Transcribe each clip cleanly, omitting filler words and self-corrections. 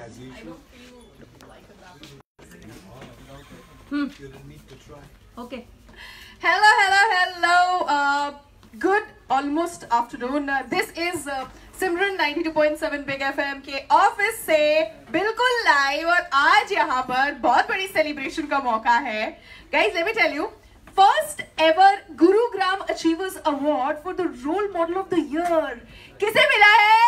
As usual. You don't need to try. Okay. Hello. Good almost afternoon. This is Simran 92.7 big FM के office से बिल्कुल live और आज यहाँ पर बहुत बड़ी सेलिब्रेशन का मौका है. Guys, let me tell you, first ever Gurugram Achievers Award for the Role Model of the Year किसे मिला है?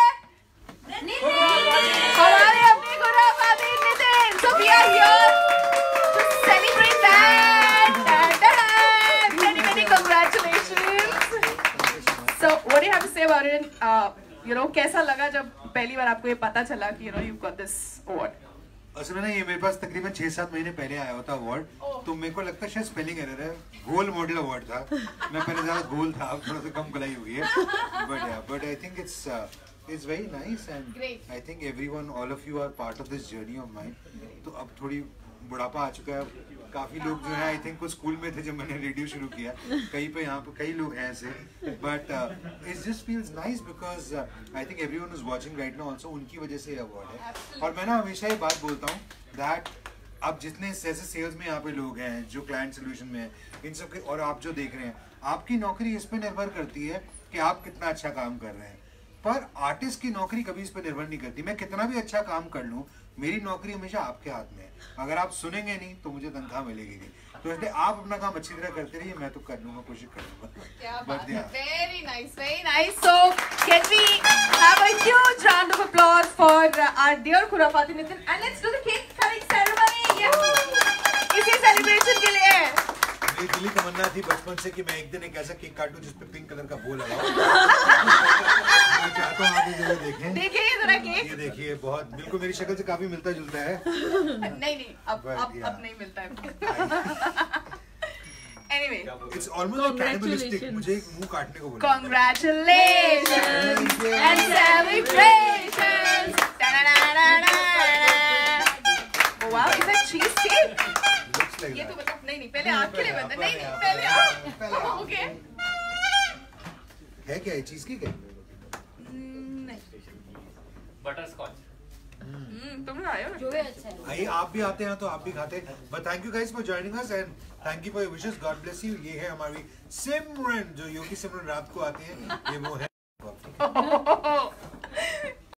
हमारे अपने खुराफाती Nitin. So we are here to celebrate that. Many congratulations. So what do you have to say about it? कैसा लगा जब पहली बार आपको ये पता चला कि you've got this award? असल में ये मेरे पास तकरीबन 6-7 महीने पहले आया होता अवार्ड. तो मेरे को लगता है शायद स्पेलिंग एरर है. गोल मॉडल अवार्ड था. मैं पहले ज्यादा गोल था, अब थोड़ा सा कम गलाई हो गई है. But I think it's very nice and Great. I think everyone, all of you are part of this journey of mine. तो अब थोड़ी बुढ़ापा आ चुका है. काफी लोग जो है आई थिंक कुछ स्कूल में थे जब मैंने रेडियो शुरू किया. कहीं पे यहाँ पे कई लोग हैं ऐसे. But it just feels nice because I think everyone is watching right now also. उनकी वजह से ये अवार्ड है. और मैं ना हमेशा ये बात बोलता हूँ दैट अब जितने ऐसे सेल्स में यहाँ पे लोग हैं जो क्लाइंट सोल्यूशन में है इन सब के, और आप जो देख रहे हैं, आपकी नौकरी इस पे निर्भर करती है कि आप कितना अच्छा काम कर रहे हैं. पर आर्टिस्ट की नौकरी कभी इस पे निर्भर नहीं करती. मैं कितना भी अच्छा काम कर लूँ, मेरी नौकरी हमेशा आपके हाथ में है. अगर आप सुनेंगे नहीं तो मुझे तनख्वाह मिलेगी नहीं. तो इसलिए आप अपना काम अच्छी तरह करते रहिए. मैं तो कर लूंगा, कोशिश करूंगा. क्या बात है. Very nice. So can we have a huge round of applause for our dear खुराफाती Nitin and let's do the cake cutting ceremony. इसी सेलिब्रेशन के लिए मेरी दिली तमन्ना थी बचपन से कि मैं एक दिन एक ऐसा केक काटूं जिसपे पिंक कलर का बोल लगा हो. मैं चाहता हूँ आप ये जरूर देखें. देखिए ये जरा केक. ये देखिए, बहुत बिल्कुल मेरी शक्ल से काफी मिलता जुलता है. नहीं अब नहीं मिलता है. Anyway, it's almost like cannibalistic. मुझे एक मुंह काटने को बोला. Congratulations and celebrations. Oh wow, is that cheesecake? ये तो मतलब नहीं पहले आपके लिए बनता. नहीं पहले आप. Okay. है क्या ये चीज की क्या? नहीं. बटरस्कॉच. तुम लाए हो. जो भी अच्छा है. आइए आप भी आते हैं तो आप भी खाते हैं. But thank you guys for joining us and thank you for your wishes. God bless you. ये है हमारी सिमरन जो योगी सिमरन रात को आती है. ये वो है.